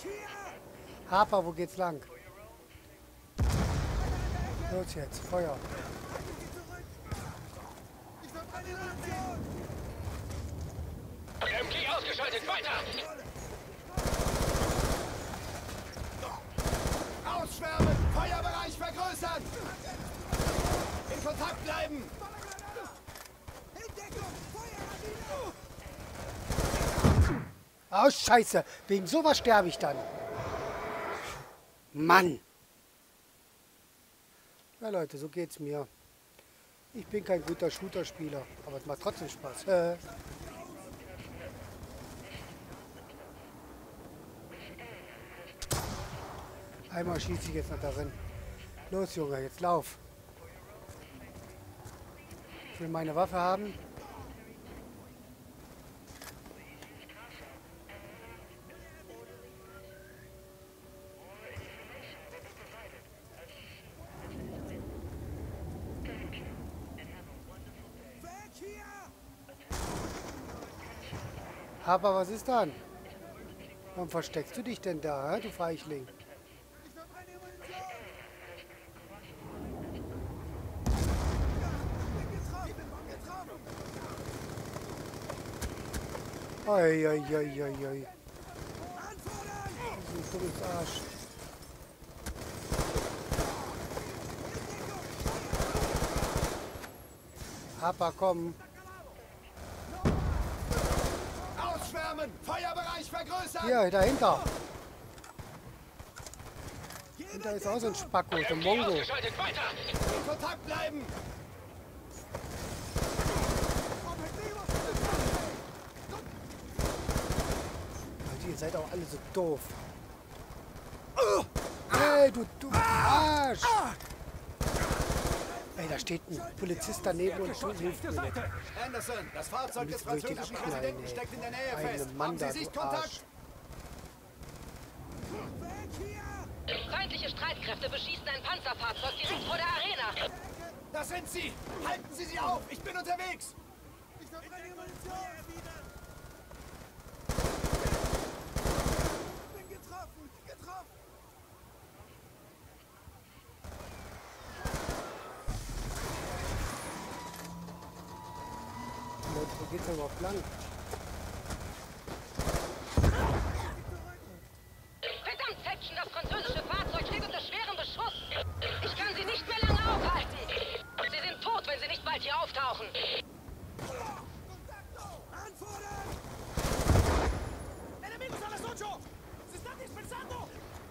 Harper, wo geht's lang? Los jetzt, Feuer. MG ausgeschaltet, weiter! Ausschwärmen! Feuerbereich vergrößern! In Kontakt bleiben! Oh, Scheiße. Wegen sowas sterbe ich dann. Mann. Ja, Leute, so geht's mir. Ich bin kein guter Shooter-Spieler, aber es macht trotzdem Spaß. Einmal schieße ich jetzt noch darin. Los, Junge, jetzt lauf. Ich will meine Waffe haben. Aber was ist dann? Warum versteckst du dich denn da, hä, du Feigling? Oi, oi, oi, oi, oi. Das ist ein dummes Arsch. Harper, komm. Ausschwärmen! Feuerbereich vergrößern! Hier, dahinter. Hinter ist auch so ein Spacko, so ein Mongo. Ausgeschaltet, weiter! In Kontakt bleiben! Leute, ihr seid auch alle so doof. Hey, du Arsch! Ey, da steht ein Polizist daneben und hilft mir nicht. Anderson, das Fahrzeug des Jetzt will ich den französischen abknallen, Präsidenten ey. steckt in der Nähe Eine fest. Mann Haben da, Sie du Sichtkontakt? Arsch. Feindliche Streitkräfte beschießen ein Panzerfahrzeug direkt vor der Arena. Das sind Sie! Halten Sie sie auf! Ich bin unterwegs! Leute, wo geht's denn überhaupt lang? Verdammt, Section, das französische Fahrzeug steht unter schwerem Beschuss. Ich kann sie nicht mehr lange aufhalten. Sie sind tot, wenn sie nicht bald hier auftauchen. ¡Enemigos a las 8! ¡Se están dispersando!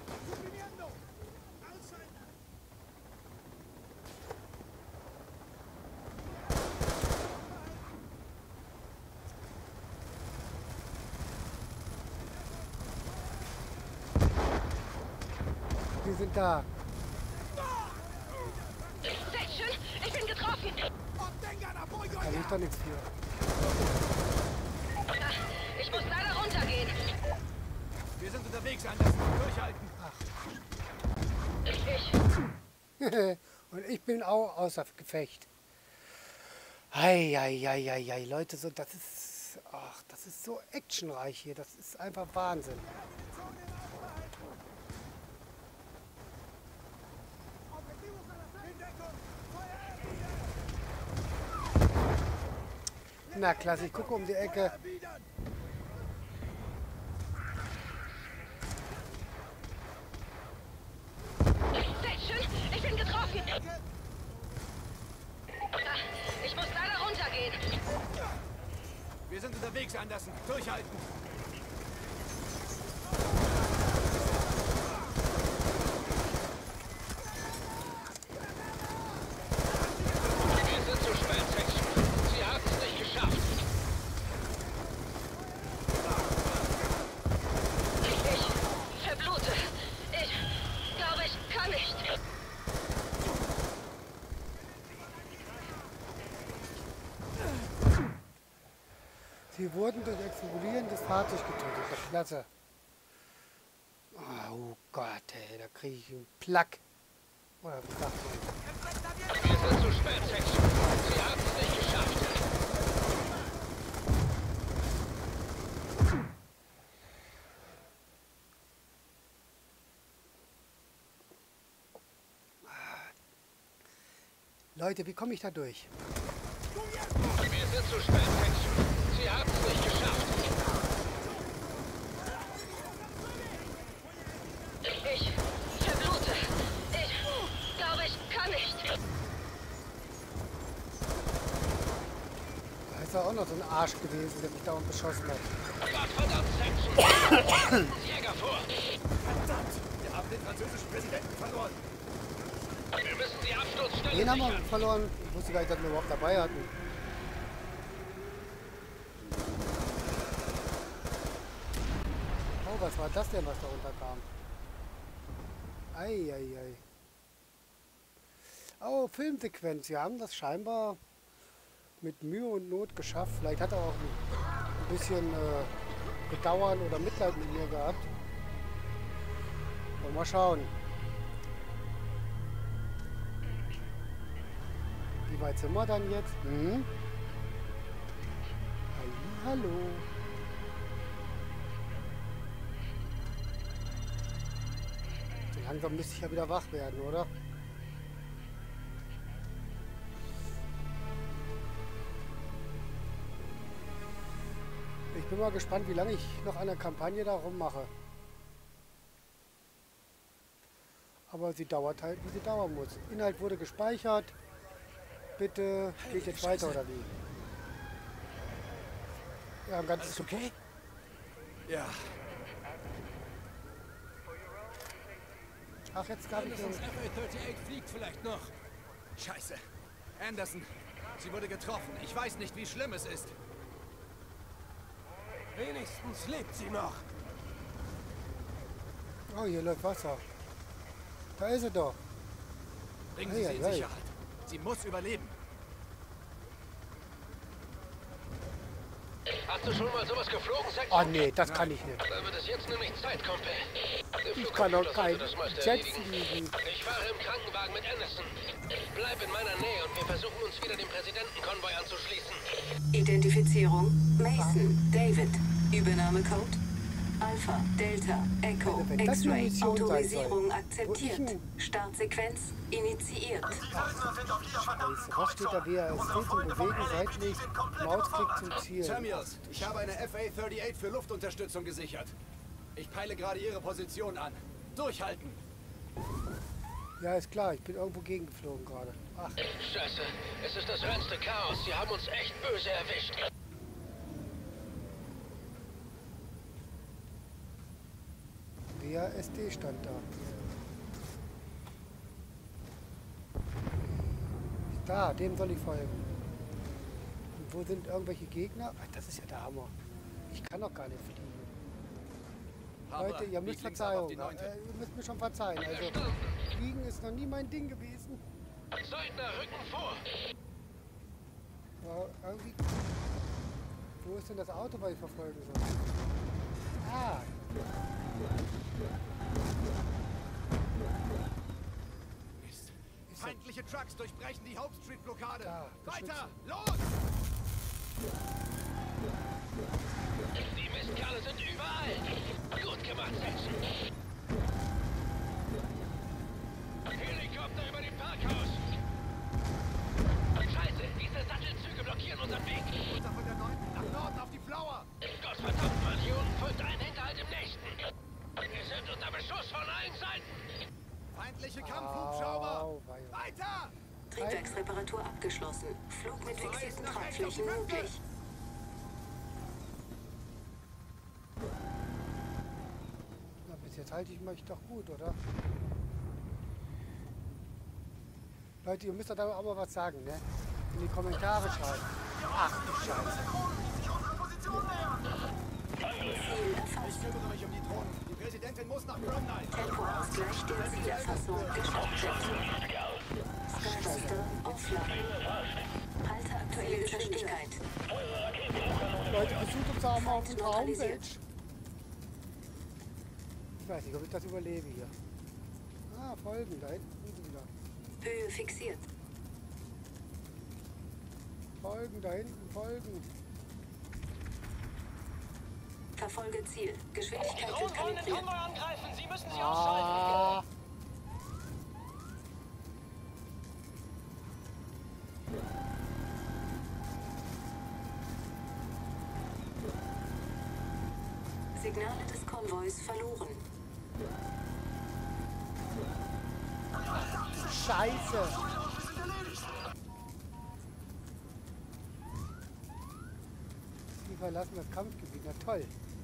Wir sind da. Section, ich bin getroffen. Kann ich doch nichts für. Ich muss leider runtergehen. Wir sind unterwegs, Anderson. Durchhalten! Und ich bin auch außer Gefecht. Ei, Leute, so, das ist so actionreich hier. Das ist einfach Wahnsinn. Na klasse, ich gucke um die Ecke. Section, ich bin getroffen. Ich muss leider runtergehen. Wir sind unterwegs, Anderson. Durchhalten! Wir sind zu spät, Section. Sie haben es nicht geschafft. Ich verblute. Ich glaube, ich kann nicht. Sie wurden durch Explodieren des Fahrzeugs getötet. Das ist klasse. Oh Gott, ey, da kriege ich einen Plack. Oder wie sagt man? Wir sind zu spät, Section. Sie haben es nicht geschafft. Leute, wie komme ich da durch? Wir sind zu spät, Section. Sie haben es nicht geschafft. Ich verblute. Ich glaube, ich kann nicht. Da ist ja auch noch so ein Arsch gewesen, der mich da unten beschossen hat. Gottverdammt, Section. Jäger vor. Verdammt! Wir haben den französischen Präsidenten verloren. Wir müssen die Absturzstelle Den haben wir sichern. verloren. Ich wusste gar nicht, dass wir überhaupt dabei hatten. Oh, was war das denn, was da runterkam? Eieiei. Oh, Filmsequenz. Wir haben das scheinbar mit Mühe und Not geschafft. Vielleicht hat er auch ein bisschen Bedauern oder Mitleid mit mir gehabt. Wollen wir mal schauen. Wie weit sind wir dann jetzt? Hm? Hallo. So langsam müsste ich ja wieder wach werden, oder? Ich bin mal gespannt, wie lange ich noch an der Kampagne da rummache. Aber sie dauert halt, wie sie dauern muss. Inhalt wurde gespeichert. Bitte geht jetzt weiter, oder wie? Ja, ein ganzes Stück. Okay? Ja. Ach, jetzt gab ich Andersons FA-38 fliegt vielleicht noch. Scheiße. Anderson, sie wurde getroffen. Ich weiß nicht, wie schlimm es ist. Wenigstens lebt sie noch. Oh, hier läuft Wasser. Da ist sie doch. Bringen Sie sie in Eieiei. Sicherheit. Sie muss überleben. Hast du schon mal sowas geflogen, Section? Oh nee, das kann ich nicht. Da wird es jetzt nämlich Zeit, Kumpel. Der Ich kann doch Flugabschluss kein sollte das meiste Jet erledigen. fliegen. Ich fahre im Krankenwagen mit Anderson. Bleib in meiner Nähe und wir versuchen uns wieder dem Präsidentenkonvoi anzuschließen. Identifizierung Mason, David. Übernahmecode Alpha, Delta, Echo, Also, wenn das eine X-Ray. Mission sein Autorisierung soll. akzeptiert. Wo ich Startsequenz initiiert. Scheiße, was steht da wieder? Es steht zum Bewegen seitlich, Mausklick zum Ziel. Samuels, ich habe eine FA-38 für Luftunterstützung gesichert. Ich peile gerade Ihre Position an. Durchhalten! Ja, ist klar, ich bin irgendwo gegengeflogen gerade. Ach, Scheiße, es ist das reinste Chaos. Sie haben uns echt böse erwischt. WASD stand da. Da, dem soll ich folgen. Und wo sind irgendwelche Gegner? Ach, das ist ja der Hammer. Ich kann doch gar nicht fliegen. Leute, ihr müsst Verzeihung. Ihr müsst mir schon verzeihen. Also, Fliegen ist noch nie mein Ding gewesen. Söldner, rücken vor! Aber irgendwie... Wo ist denn das Auto, was ich verfolgen soll? Ah! Mist. Feindliche Trucks durchbrechen die Hauptstreet-Blockade. Da, Weiter! Los! Die Mistkerle sind überall! Gut gemacht, Section! Helikopter über dem Parkhaus! Scheiße, diese Sattelzüge blockieren unseren Weg! Runter von der 9. nach Norden auf die Flower! Gottverdammt, Mann, hier unten folgt ein Hinterhalt im nächsten! Wir sind unter Beschuss von allen Seiten! Feindliche Kampfhubschrauber! Au, wei, wei. Weiter! Triebwerksreparatur abgeschlossen. Flug mit fixierten Tragflächen möglich. Na, bis jetzt halte ich mich doch gut, oder? Leute, ihr müsst doch da auch mal was sagen, ne? In die Kommentare schreiben. Ach du Scheiße. Ziel Ich erfasst. kümmere mich um die Drohnen. Die Präsidentin muss nach Bromley. Tempoausgleich der Zielerfassung gestartet. Starbuster offline. Halter aktuelle Geschwindigkeit. Leute, besucht uns auch mal auf dem Neutralisiert. Traumwelt. Ich weiß nicht, ob ich das überlebe hier. Ah, folgen, da hinten sind sie wieder. Höhe fixiert. Folgen, da hinten, folgen. Verfolge Ziel. Geschwindigkeit Drohnen wird wollen den kalibriert. Konvoi angreifen! Sie müssen sie ausschalten! Ah, Signale des Konvois verloren. Scheiße. Sie verlassen das Kampfgebiet. Na toll.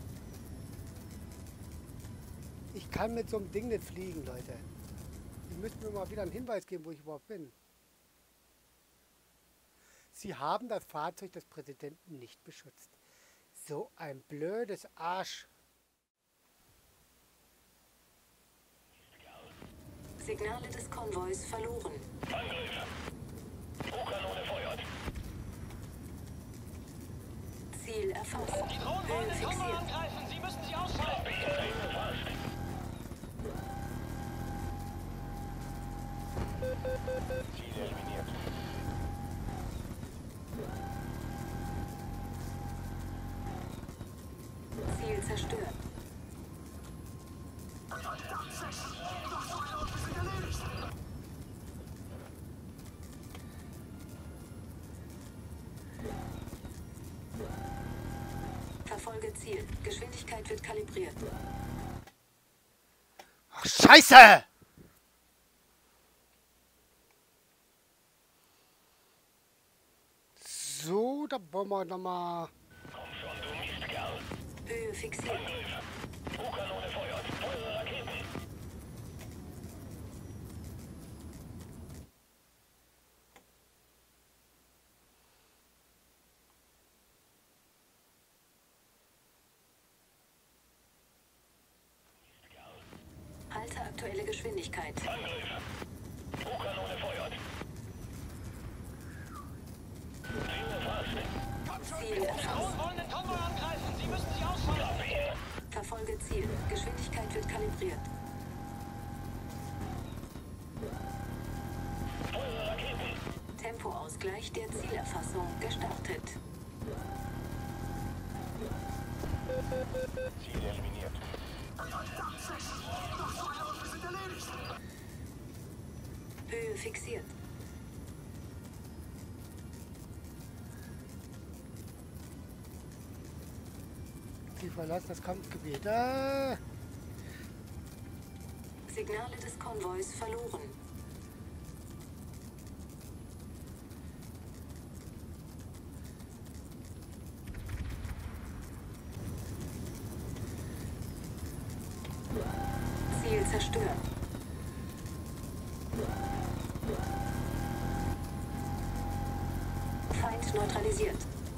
Ich kann mit so einem Ding nicht fliegen, Leute. Sie müssten mir mal wieder einen Hinweis geben, wo ich überhaupt bin. Sie haben das Fahrzeug des Präsidenten nicht beschützt. So ein blödes Arsch. Signale des Konvois verloren. U-Kanone feuert. Ziel erfasst. Die Drohnen wollen den Konvoi angreifen. Sie müssen sie ausschalten. Ziel eliminiert. Ziel zerstört. Verfolge Ziel. Geschwindigkeit wird kalibriert. Ach, Scheiße! So, da wollen wir nochmal... Höhe fixiert. U-Kanone feuert. Feuer Raketen. Halte aktuelle Geschwindigkeit. U-Kanone feuert. Ziel erfasst. Drohnen wollen den Konvoi angreifen. Sie müssen sie ausschalten. Verfolge Ziel. Geschwindigkeit wird kalibriert. Tempoausgleich der Zielerfassung gestartet. Ziel eliminiert. Höhe fixiert. Sie verlassen das Kampfgebiet. Signale des Konvois verloren. Ziel zerstört. Feind neutralisiert.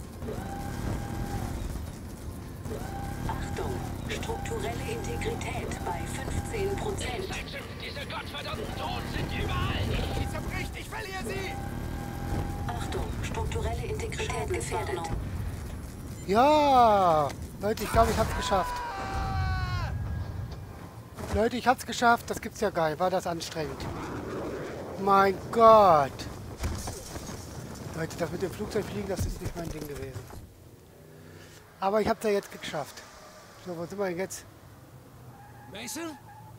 Achtung! Strukturelle Integrität bei 15%. Diese gottverdammten Drohnen sind überall. Sie zerbricht, ich verliere sie! Achtung! Strukturelle Integrität gefährdet. Ja! Leute, ich glaube, ich hab's geschafft. Leute, ich hab's geschafft. Das gibt's ja geil. War das anstrengend. Mein Gott. Leute, das mit dem Flugzeug fliegen, das ist nicht mein Ding gewesen. Aber ich hab's ja jetzt geschafft. So, wo sind wir denn jetzt? Mason?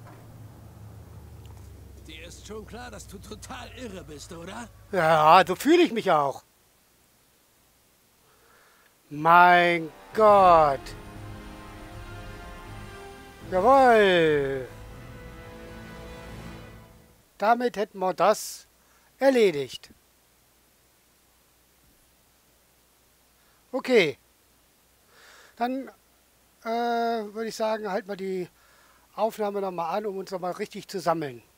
Dir ist schon klar, dass du total irre bist, oder? Ja, so fühle ich mich auch. Mein Gott. Jawohl. Damit hätten wir das erledigt. Okay. Dann würde ich sagen, halten wir die Aufnahme nochmal an, um uns nochmal richtig zu sammeln.